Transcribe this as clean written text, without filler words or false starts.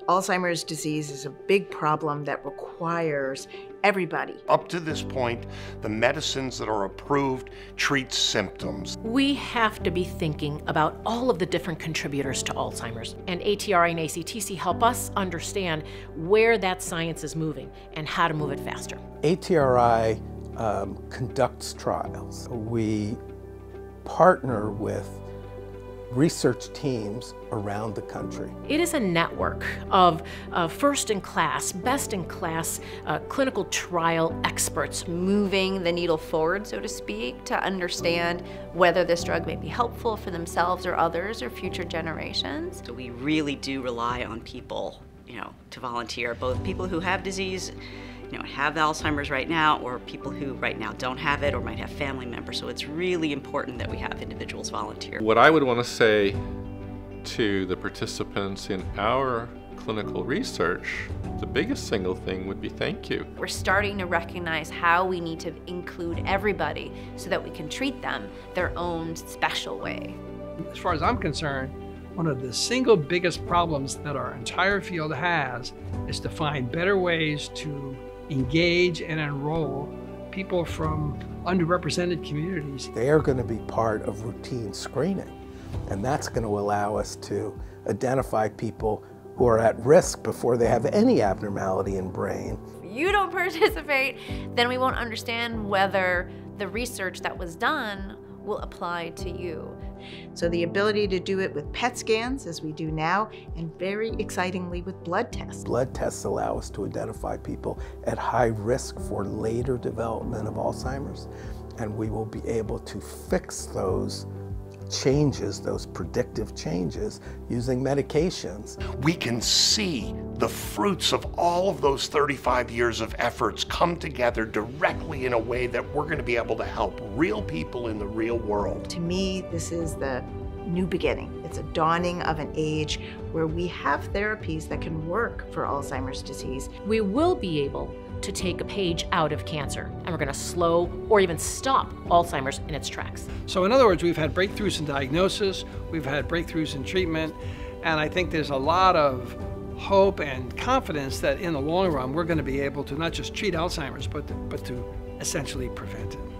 Alzheimer's disease is a big problem that requires everybody. Up to this point, the medicines that are approved treat symptoms. We have to be thinking about all of the different contributors to Alzheimer's, and ATRI and ACTC help us understand where that science is moving and how to move it faster. ATRI conducts trials. We partner with research teams around the country. It is a network of first-in-class, best-in-class clinical trial experts. Moving the needle forward, so to speak, to understand whether this drug may be helpful for themselves or others or future generations. So we really do rely on people, to volunteer, both people who have disease, have Alzheimer's right now, or people who right now don't have it or might have family members. So it's really important that we have individuals volunteer. What I would want to say to the participants in our clinical research, the biggest single thing would be thank you. We're starting to recognize how we need to include everybody so that we can treat them their own special way. As far as I'm concerned, one of the single biggest problems that our entire field has is to find better ways to engage and enroll people from underrepresented communities. They are going to be part of routine screening, and that's going to allow us to identify people who are at risk before they have any abnormality in brain. If you don't participate, then we won't understand whether the research that was done will apply to you. So the ability to do it with PET scans, as we do now, and very excitingly with blood tests. Blood tests allow us to identify people at high risk for later development of Alzheimer's, and we will be able to fix those changes, those predictive changes, using medications. We can see the fruits of all of those 35 years of efforts come together directly in a way that we're going to be able to help real people in the real world. To me, this is the new beginning. It's a dawning of an age where we have therapies that can work for Alzheimer's disease. We will be able to take a page out of cancer, and we're going to slow or even stop Alzheimer's in its tracks. So in other words, we've had breakthroughs in diagnosis, we've had breakthroughs in treatment, and I think there's a lot of hope and confidence that in the long run we're going to be able to not just treat Alzheimer's, but to essentially prevent it.